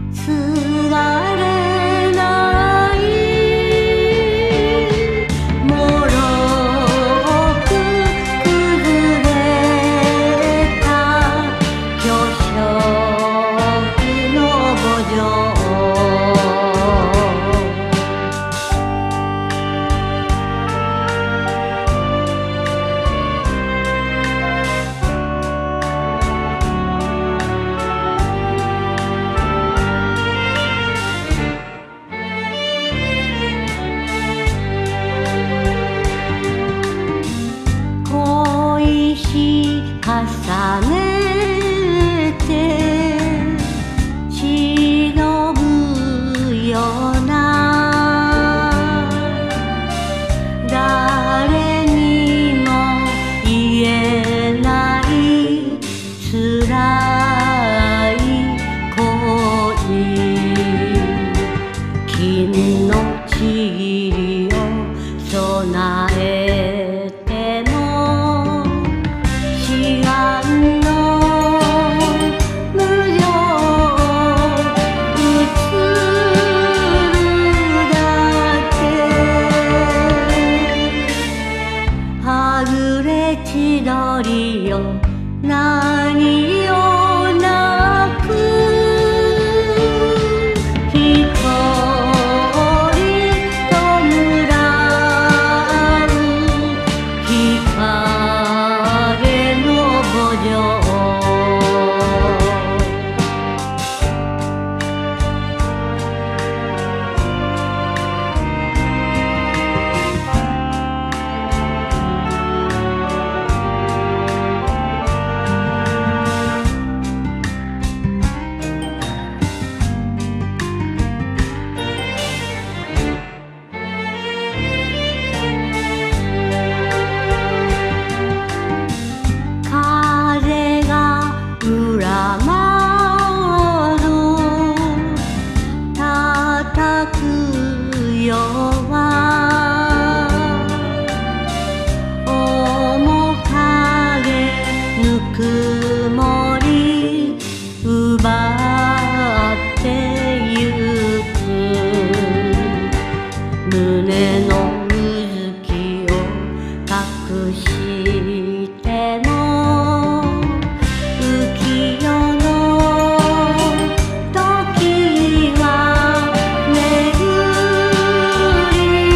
すがれないもろく崩れた巨匠の墓場。重ねて忍ぶような誰にも言えない辛い恋金の塵を備えても志願の無情映るだけはぐれ千鳥よ何を泣くひとり弔う光の墓場。くもり奪ってゆく胸のうずきを隠しても浮世の時は巡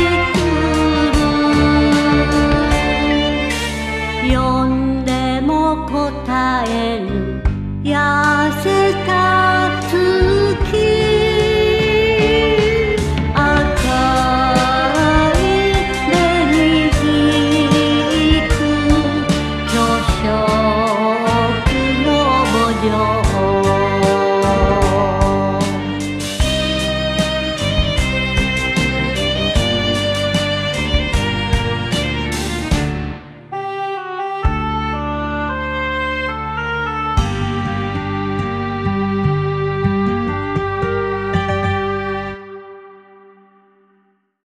り来る呼んでも答えぬ痩せた